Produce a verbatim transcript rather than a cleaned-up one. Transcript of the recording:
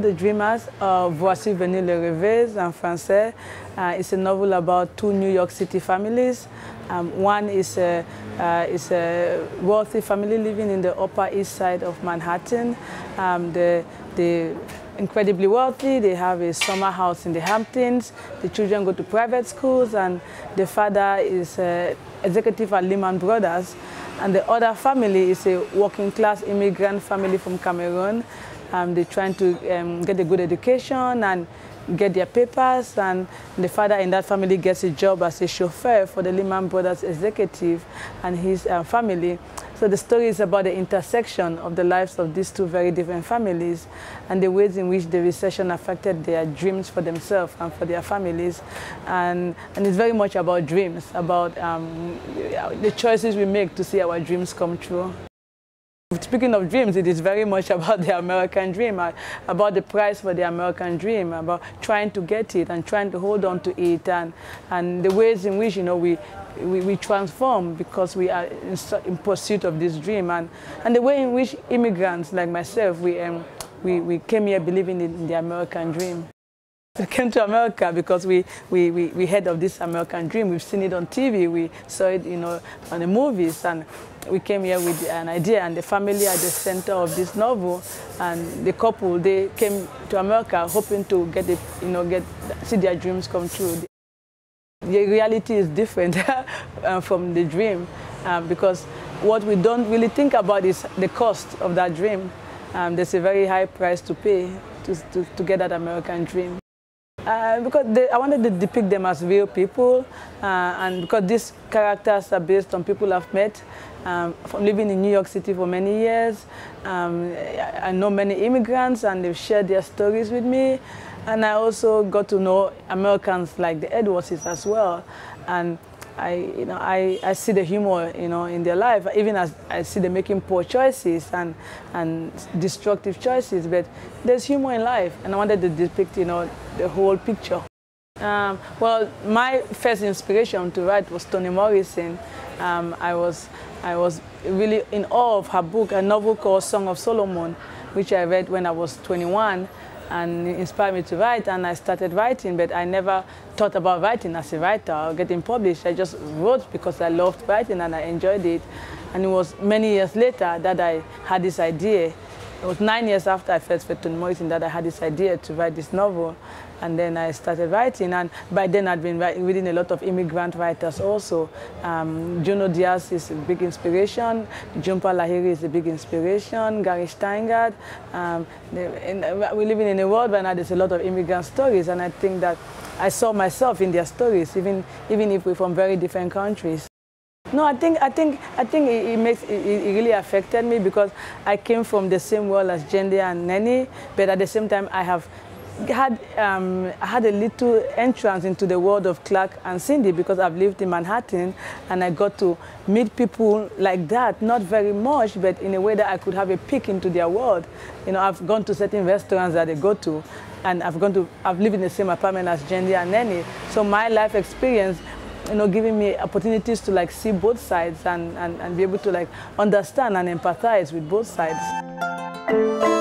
The Dreamers of Voici venus les rêves en français. Uh, it's a novel about two New York City families. Um, one is a, uh, is a wealthy family living in the Upper East Side of Manhattan. Um, the, the incredibly wealthy. They have a summer house in the Hamptons. The children go to private schools, and the father is uh, executive at Lehman Brothers. And the other family is a working class immigrant family from Cameroon. Um, they're trying to um, get a good education and get their papers, and the father in that family gets a job as a chauffeur for the Lehman Brothers executive and his uh, family. So the story is about the intersection of the lives of these two very different families and the ways in which the recession affected their dreams for themselves and for their families. And, and it's very much about dreams, about um, the choices we make to see our dreams come true. Speaking of dreams, it is very much about the American dream, about the price for the American dream, about trying to get it and trying to hold on to it, and, and the ways in which, you know, we, we, we transform because we are in, in pursuit of this dream, and, and the way in which immigrants like myself, we, um, we, we came here believing in the American dream. We came to America because we, we, we, we heard of this American dream. We've seen it on T V, we saw it, you know, on the movies, and we came here with an idea, and the family at the center of this novel, and the couple, they came to America hoping to get it, you know, get, see their dreams come true. The reality is different uh, from the dream, uh, because what we don't really think about is the cost of that dream. Um, there's a very high price to pay to, to, to get that American dream. Uh, because they, I wanted to depict them as real people, uh, and because these characters are based on people I've met um, from living in New York City for many years. Um, I know many immigrants, and they've shared their stories with me. And I also got to know Americans like the Edwardses as well. And I, you know, I, I see the humor, you know, in their life, even as I see them making poor choices and, and destructive choices, but there's humor in life, and I wanted to depict, you know, the whole picture. Um, well, my first inspiration to write was Toni Morrison. Um, I, was, I was really in awe of her book, a novel called Song of Solomon, which I read when I was twenty-one. And it inspired me to write, and I started writing, but I never thought about writing as a writer or getting published. I just wrote because I loved writing and I enjoyed it. And it was many years later that I had this idea. It was nine years after I first met Toni Morrison that I had this idea to write this novel. And then I started writing, and by then I'd been reading a lot of immigrant writers also. Um, Junot Díaz is a big inspiration, Jhumpa Lahiri is a big inspiration, Gary Shteyngart. Um, we're living in a world where now there's a lot of immigrant stories, and I think that I saw myself in their stories, even, even if we're from very different countries. No, I think, I think, I think it, it, makes, it, it really affected me because I came from the same world as Jende and Neni, but at the same time I have had, um, I had a little entrance into the world of Clark and Cindy because I've lived in Manhattan, and I got to meet people like that, not very much, but in a way that I could have a peek into their world. You know, I've gone to certain restaurants that they go to, and I've gone to, I've lived in the same apartment as Jende and Neni. So my life experience, you know, giving me opportunities to like see both sides and, and, and be able to like understand and empathize with both sides.